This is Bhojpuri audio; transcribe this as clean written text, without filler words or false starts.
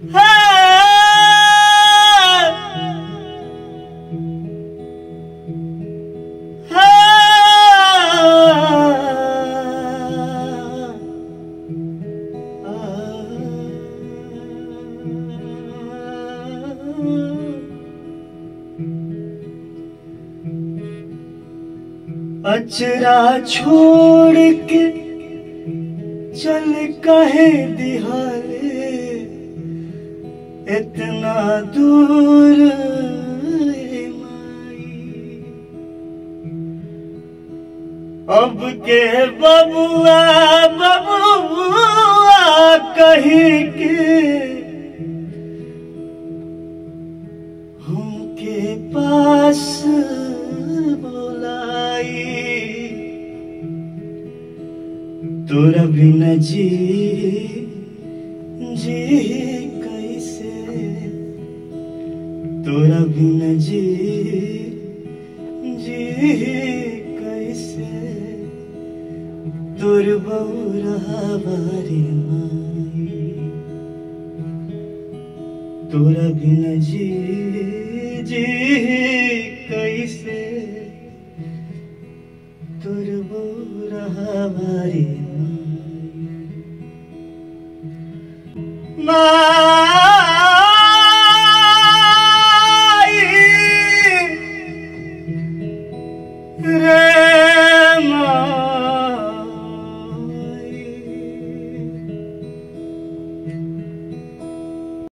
अचरा छोड़ के चल कहे दिहाले इतना दूर माई। अब के बबुआ बबुआ कही के हमके पास तोरा बिना जी कैसे, तोरा बिना जी कैसे, तोर बउरावारी माई। तोरा बिना जी कैसे, तोर बउरावारी